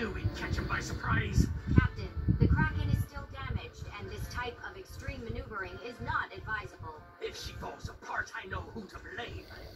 knew we'd catch him by surprise. Captain, the Kraken is still damaged, and this type of extreme maneuvering is not advisable. If she falls apart, I know who to blame.